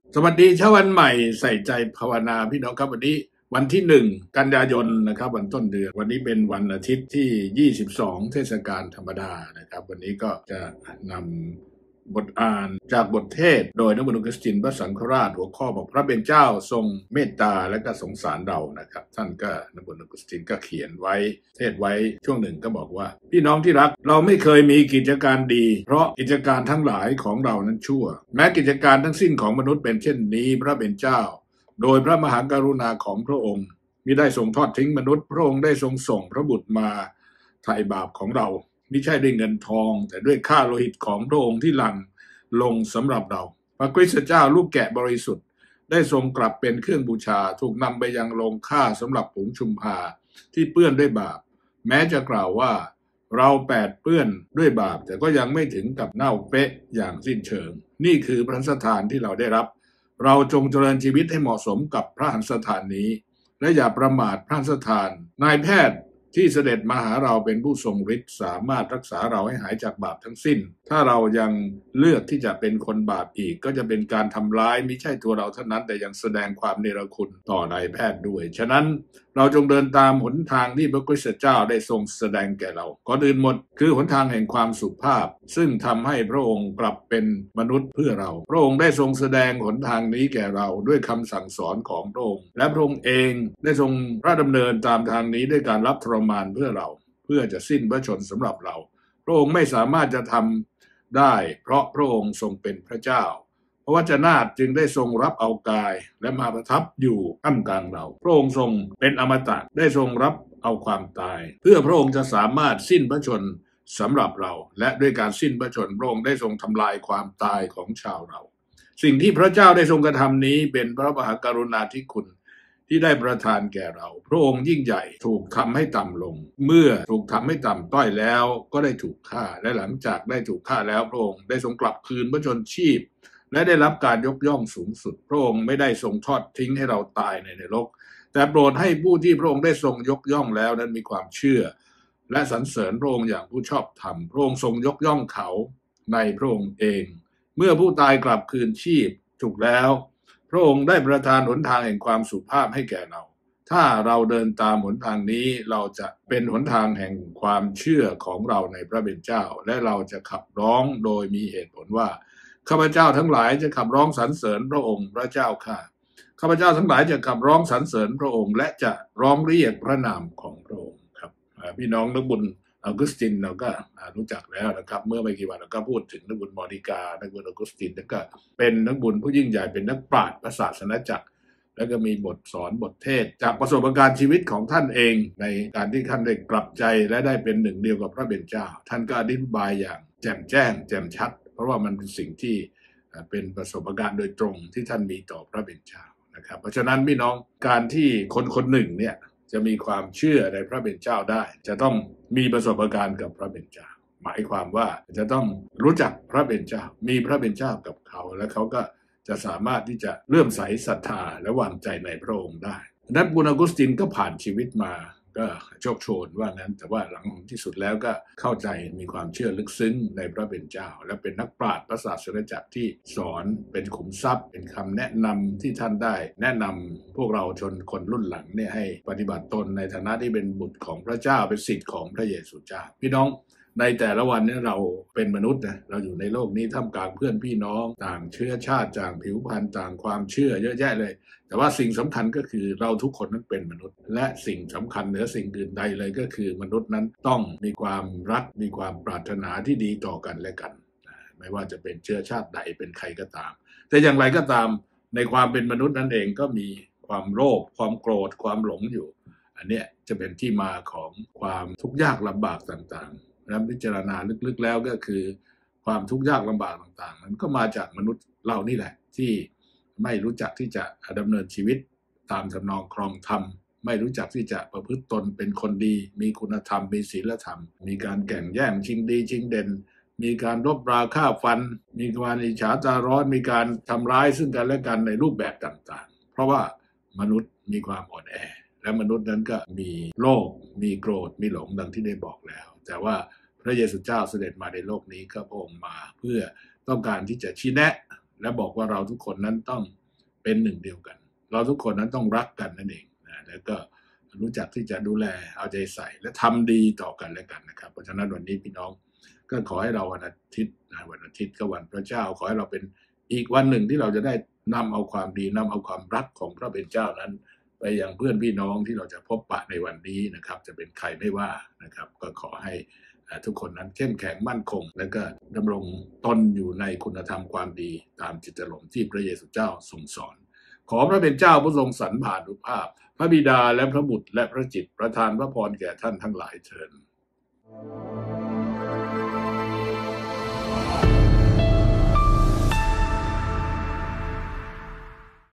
สวัสดีเช้าวันใหม่ใส่ใจภาวนาพี่น้องครับวันนี้วันที่1 กันยายนนะครับวันต้นเดือนวันนี้เป็นวันอาทิตย์ที่22เทศกาลธรรมดานะครับวันนี้ก็จะนำบทอ่านจากบทเทศโดยนักบุญคริสตินพระสังฆราชหัวข้อบอกพระเป็นเจ้าทรงเมตตาและก็สงสารเรานะครับท่านก็นักบุญคริสตินก็เขียนไว้เทศไว้ช่วงหนึ่งก็บอกว่าพี่น้องที่รักเราไม่เคยมีกิจการดีเพราะกิจการทั้งหลายของเรานั้นชั่วแม้กิจการทั้งสิ้นของมนุษย์เป็นเช่นนี้พระเป็นเจ้าโดยพระมหากรุณาของพระองค์มิได้ทรงทอดทิ้งมนุษย์พระองค์ได้ทรงส่งพระบุตรมาไถ่บาปของเราไม่ใช่ด้วยเงินทองแต่ด้วยค่าโลหิตของพระองค์ที่หลั่งลงสำหรับเราพระคริสตเจ้าลูกแกะบริสุทธิ์ได้ทรงกลับเป็นเครื่องบูชาถูกนำไปยังโรงฆ่าสำหรับผงชุมพาที่เปื้อนด้วยบาปแม้จะกล่าวว่าเราแปดเปื้อนด้วยบาปแต่ก็ยังไม่ถึงกับเน่าเป๊ะอย่างสิ้นเชิงนี่คือพระสถานที่เราได้รับเราจงเจริญชีวิตให้เหมาะสมกับพระหันสถานนี้และอย่าประมาทพระหันสถานนายแพทย์ที่เสด็จมาหาเราเป็นผู้ทรงฤทธิ์สามารถรักษาเราให้หายจากบาปทั้งสิ้นถ้าเรายังเลือกที่จะเป็นคนบาปอีกก็จะเป็นการทำร้ายไม่ใช่ตัวเราเท่านั้นแต่ยังแสดงความเนรคุณต่อนายแพทย์ด้วยฉะนั้นเราจงเดินตามหนทางที่พระคริสตเจ้าได้ทรงแสดงแก่เราก่อนอื่นหมดคือหนทางแห่งความสุภาพซึ่งทำให้พระองค์กลับเป็นมนุษย์เพื่อเราพระองค์ได้ทรงแสดงหนทางนี้แก่เราด้วยคำสั่งสอนของพระองค์และพระองค์เองได้ทรงพระดำเนินตามทางนี้ด้วยการรับทรมานเพื่อเราเพื่อจะสิ้นพระชนสำหรับเราพระองค์ไม่สามารถจะทำได้เพราะพระองค์ทรงเป็นพระเจ้าพระวจนะจึงได้ทรงรับเอากายและมาประทับอยู่ท่ามกลางเราพระองค์ทรงเป็นอมตะได้ทรงรับเอาความตายเพื่อพระองค์จะสามารถสิ้นพระชนสำหรับเราและด้วยการสิ้นพระชนพระองค์ได้ทรงทำลายความตายของชาวเราสิ่งที่พระเจ้าได้ทรงกระทำนี้เป็นพระมหากรุณาธิคุณที่ได้ประทานแก่เราพระองค์ยิ่งใหญ่ถูกทำให้ต่ำลงเมื่อถูกทำให้ต่ำต้อยแล้วก็ได้ถูกฆ่าและหลังจากได้ถูกฆ่าแล้วพระองค์ได้ทรงกลับคืนพระชนชีพและได้รับการยกย่องสูงสุดพระองค์ไม่ได้ทรงทอดทิ้งให้เราตายในนรกแต่โปรดให้ผู้ที่พระองค์ได้ทรงยกย่องแล้วนั้นมีความเชื่อและสรรเสริญพระองค์อย่างผู้ชอบธรรมพระองค์ทรงยกย่องเขาในพระองค์เองเมื่อผู้ตายกลับคืนชีพถูกแล้วพระองค์ได้ประทานหนทางแห่งความสุภาพให้แก่เราถ้าเราเดินตามหนทางนี้เราจะเป็นหนทางแห่งความเชื่อของเราในพระเป็นเจ้าและเราจะขับร้องโดยมีเหตุผลว่าข้าพเจ้าทั้งหลายจะขับร้องสรรเสริญพระองค์พระเจ้าข้าพเจ้าทั้งหลายจะขับร้องสรรเสริญพระองค์และจะร้องเรียกพระนามของพระองค์ครับพี่น้องนักบุญออกุสตินเราก็รู้จักแล้วนะครับเมื่อไม่กี่วันเราก็พูดถึงนักบุญมอนิกานักบุญออกุสตินแล้วก็เป็นนักบุญผู้ยิ่งใหญ่เป็นนักปราชญ์พระศาสนจักรแล้วก็มีบทสอนบทเทศจากประสบการณ์ชีวิตของท่านเองในการที่ท่านได้กลับใจและได้เป็นหนึ่งเดียวกับพระเป็นเจ้าท่านก็อธิบายอย่างแจ่มแจ้งแจ่มชัดเพราะว่ามันเป็นสิ่งที่เป็นประสบการณ์โดยตรงที่ท่านมีต่อพระเป็นเจ้านะครับเพราะฉะนั้นพี่น้องการที่คนคนหนึ่งเนี่ยจะมีความเชื่อในพระเป็นเจ้าได้จะต้องมีประสบการณ์กับพระเป็นเจ้าหมายความว่าจะต้องรู้จักพระเป็นเจ้ามีพระเป็นเจ้ากับเขาและเขาก็จะสามารถที่จะเลื่อมใสศรัทธาและวางใจในพระองค์ได้นั้นบุญออกุสตินก็ผ่านชีวิตมาก็โชคโชนว่างั้นแต่ว่าหลังที่สุดแล้วก็เข้าใจมีความเชื่อลึกซึ้งในพระเป็นเจ้าและเป็นนักปราชญ์พระศาสนจักรที่สอนเป็นขุมทรัพย์เป็นคำแนะนำที่ท่านได้แนะนำพวกเราชนคนรุ่นหลังเนี่ยให้ปฏิบัติตนในฐานะที่เป็นบุตรของพระเจ้าเป็นศิษย์ของพระเยซูเจ้าพี่น้องในแต่ละวันนี้เราเป็นมนุษย์นะเราอยู่ในโลกนี้ท่ามกลางเพื่อนพี่น้องต่างเชื้อชาติต่างผิวพรรณต่างความเชื่อเยอะแยะเลยแต่ว่าสิ่งสำคัญก็คือเราทุกคนนั้นเป็นมนุษย์และสิ่งสำคัญเหนือสิ่งอื่นใดเลยก็คือมนุษย์นั้นต้องมีความรักมีความปรารถนาที่ดีต่อกันและกันไม่ว่าจะเป็นเชื้อชาติใดเป็นใครก็ตามแต่อย่างไรก็ตามในความเป็นมนุษย์นั้นเองก็มีความโลภความโกรธความหลงอยู่อันนี้จะเป็นที่มาของความทุกข์ยากลำบากต่างๆและพิจารณาลึกๆแล้วก็คือความทุกข์ยากลำบากต่างๆนั้นก็มาจากมนุษย์เรานี่แหละที่ไม่รู้จักที่จะดำเนินชีวิตตามทำนองครองธรรมไม่รู้จักที่จะประพฤติตนเป็นคนดีมีคุณธรรมมีศีลธรรมมีการแข่งแย่งชิงดีชิงเด่นมีการรบราฆ่าฟันมีการอิจฉาตาร้อนมีการทำร้ายซึ่งกันและกันในรูปแบบต่างๆเพราะว่ามนุษย์มีความอ่อนแอและมนุษย์นั้นก็มีโลภมีโกรธมีหลงดังที่ได้บอกแล้วแต่ว่าพระเยซูเจ้าเสด็จมาในโลกนี้ก็พระองค์มาเพื่อต้องการที่จะชี้แนะและบอกว่าเราทุกคนนั้นต้องเป็นหนึ่งเดียวกันเราทุกคนนั้นต้องรักกันนั่นเองนะแล้วก็รู้จักที่จะดูแลเอาใจใส่และทำดีต่อกันและกันนะครับเพราะฉะนั้นวันนี้พี่น้องก็ขอให้เราวันอาทิตย์วันอาทิตย์ก็วันพระเจ้าขอให้เราเป็นอีกวันหนึ่งที่เราจะได้นำเอาความดีนำเอาความรักของพระเป็นเจ้านั้นไปยังเพื่อนพี่น้องที่เราจะพบปะในวันนี้นะครับจะเป็นใครไม่ว่านะครับก็ขอให้ทุกคนนั้นเข้มแข็งมั่นคงและก็ดำรงตนอยู่ในคุณธรรมความดีตามจิตจรรมที่พระเยซูเจ้าทรงสอนขอพระเป็นเจ้าผู้ทรงสรรพานุภาพพระบิดาและพระบุตรและพระจิตประทานพระพรแก่ท่านทั้งหลายเถิด